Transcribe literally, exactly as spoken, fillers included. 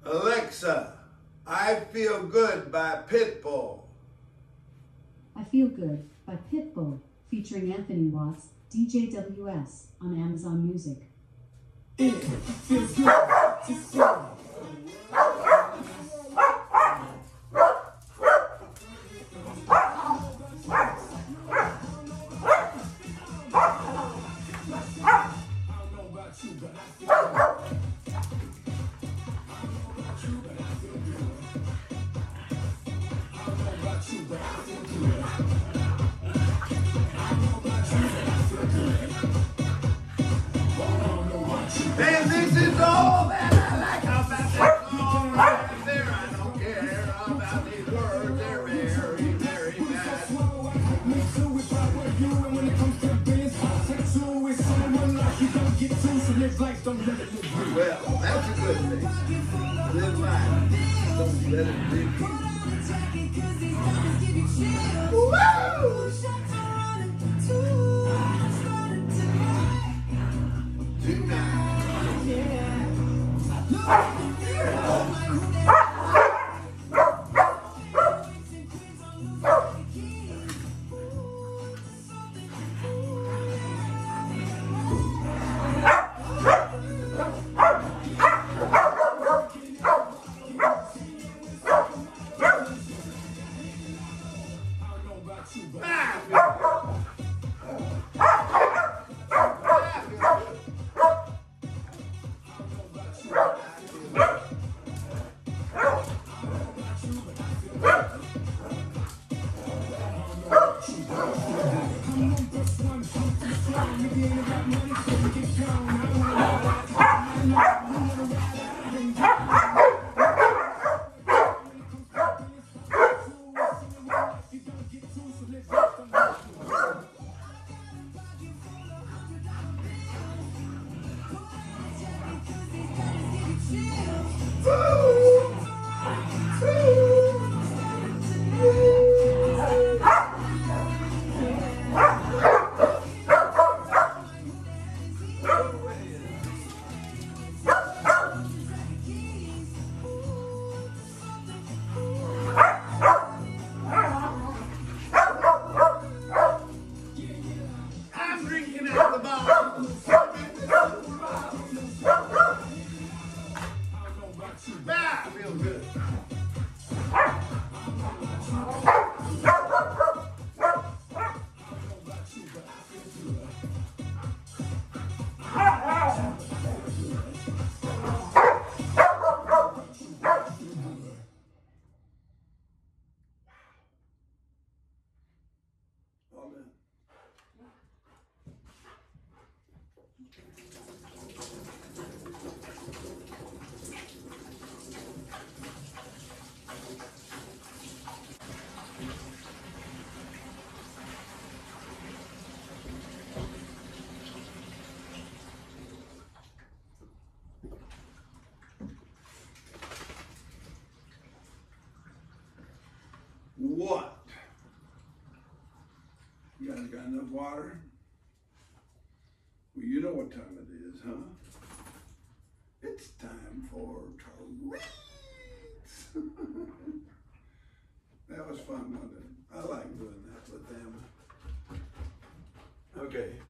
Alexa, I Feel Good by Pitbull. I Feel Good by Pitbull, featuring Anthony Watts, D J W S, on Amazon Music. It feels good to see. And this is all that I like about this song right there. I don't care about these words, they're very, very bad. Well, that's a good thing. Live life. Don't let it live you. Woo! Tonight. I'm drinking out the bottle. Ah, I feel good. All done. What? You guys got enough water? Well, you know what time it is, huh? It's time for treats. That was fun, wasn't it? I like doing that with them. Okay.